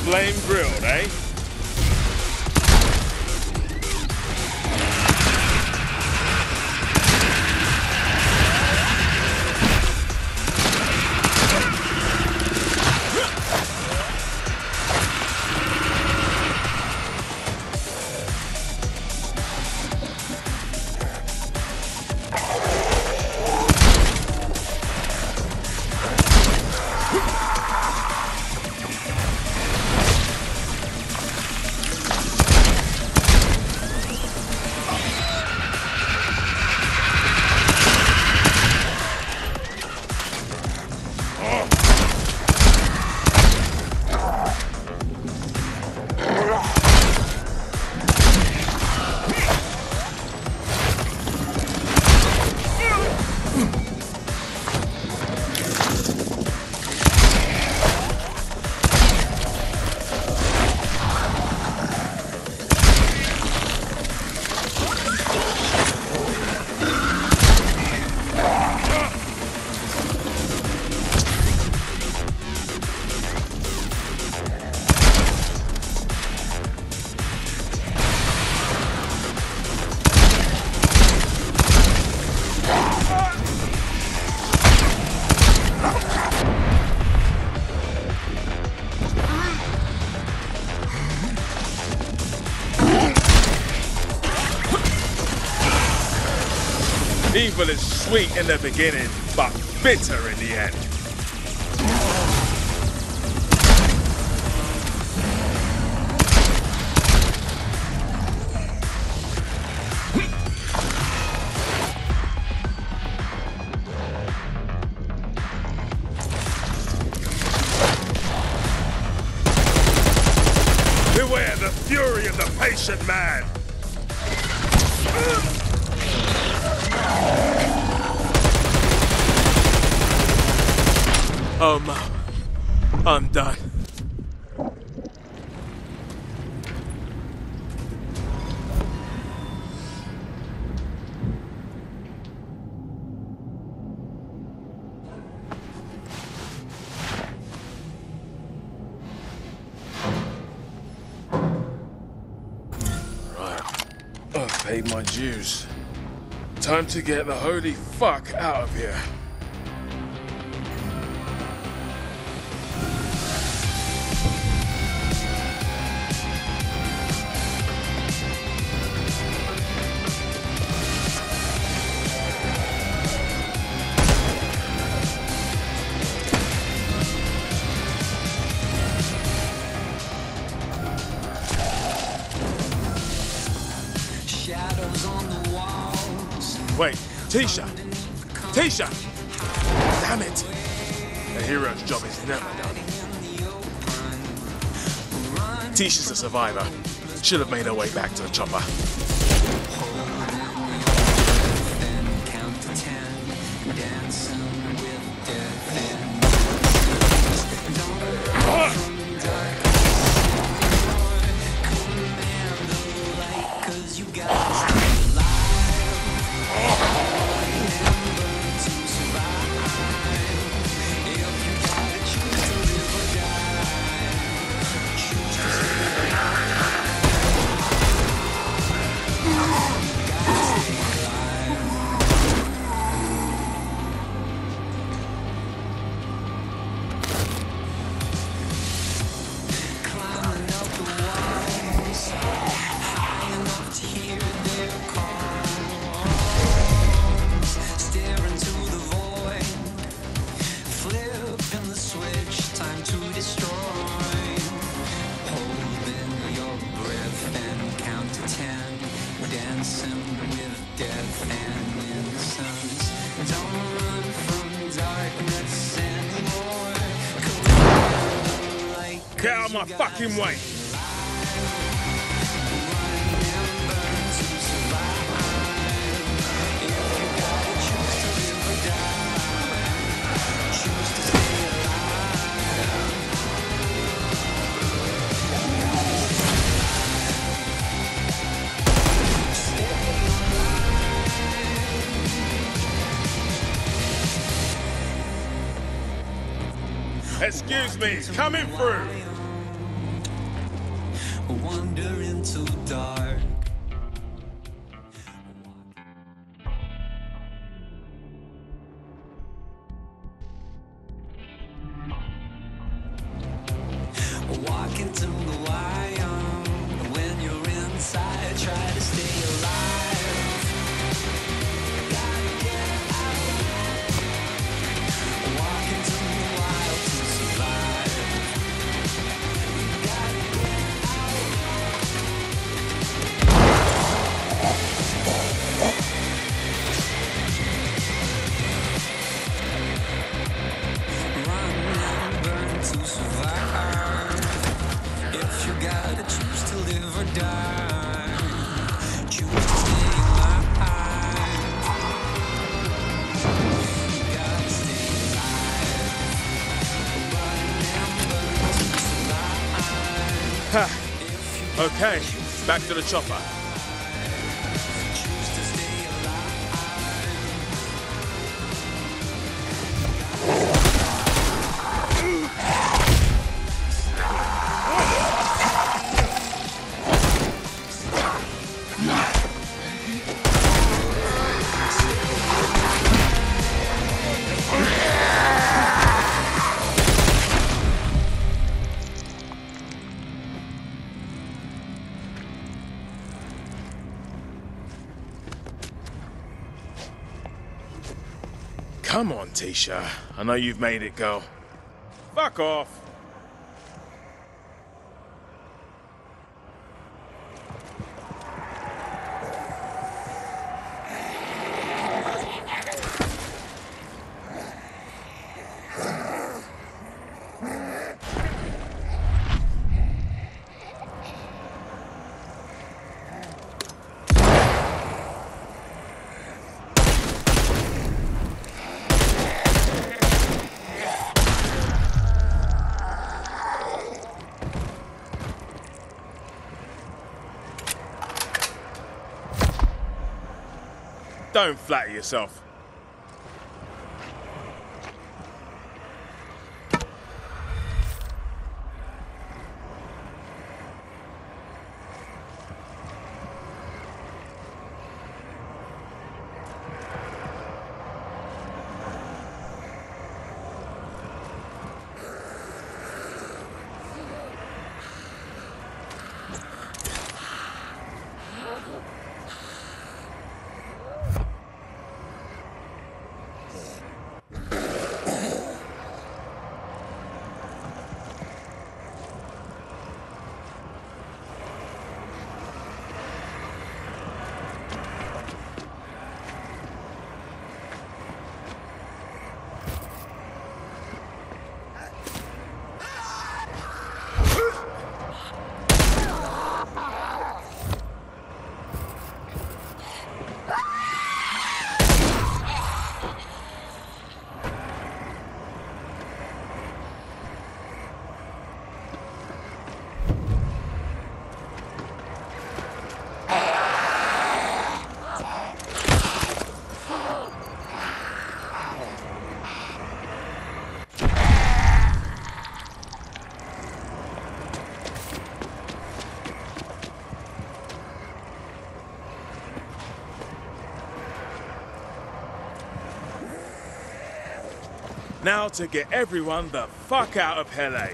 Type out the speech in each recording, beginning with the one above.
Flame grilled, eh? Evil is sweet in the beginning, but bitter in the end. Beware the fury of the patient man! I'm done. Right. I've paid my dues. Time to get the holy fuck out of here. Wait, Tisha! Tisha! Damn it! A hero's job is never done. Tisha's a survivor. Should have made her way back to the chopper. Get out of my fucking way! Excuse me, coming through! wandering too dark. Walking to the wire. When you're inside, try to stay alive. Gotta get out. Walking to the wild to survive. Gotta get out. Run and burn to survive. If you gotta choose to live or die, choose to stay alive. You gotta stay alive. Run and burn to survive. Ha! Okay, back to the chopper. Choose to stay alive. Come on, Tisha. I know you've made it, girl. Fuck off. Don't flatter yourself. Now to get everyone the fuck out of LA.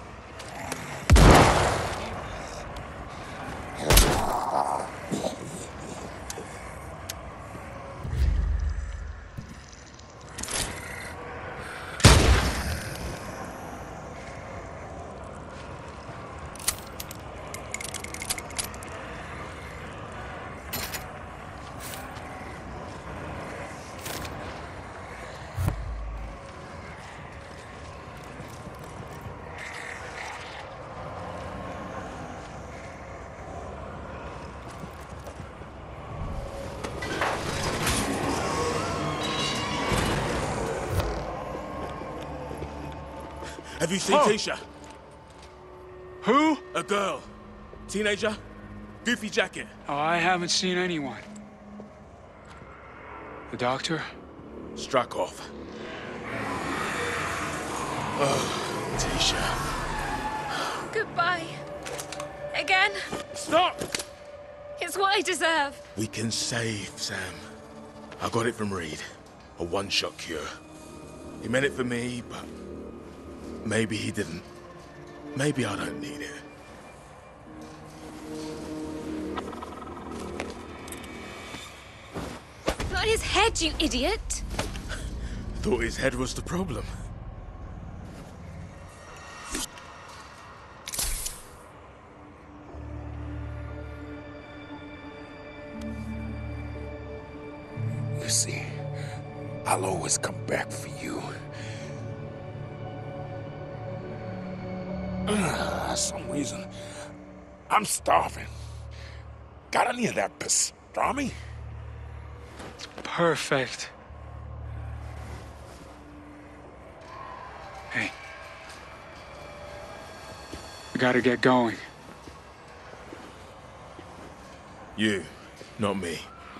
Have you seen Tisha? Who? A girl. Teenager. Goofy jacket. Oh, I haven't seen anyone. The doctor? Struck off. Oh, Tisha. Goodbye. again. Stop! It's what I deserve. We can save Sam. I got it from Reed. A one-shot cure. He meant it for me, but maybe he didn't. Maybe I don't need it. Not his head, you idiot. Thought his head was the problem. You see, I'll always come back for you. Some reason, I'm starving. Got any of that pastrami? Perfect. Hey. We gotta get going. You, not me.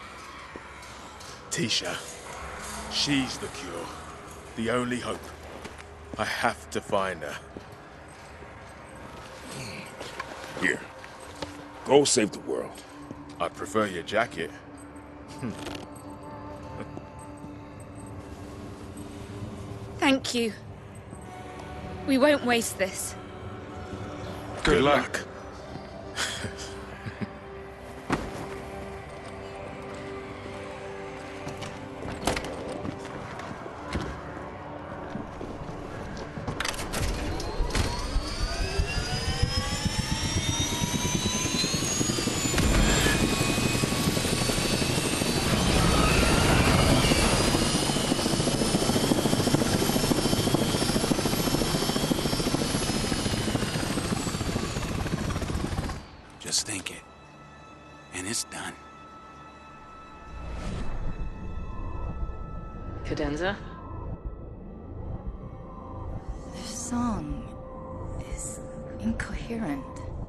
Tisha. She's the cure. The only hope. I have to find her. Here. Go save the world. I'd prefer your jacket. Thank you. We won't waste this. Good luck. Just think it. And it's done. Cadenza? This song is incoherent.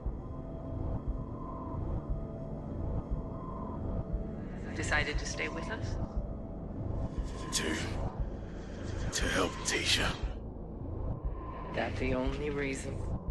Decided to stay with us? To help Tisha. That the only reason?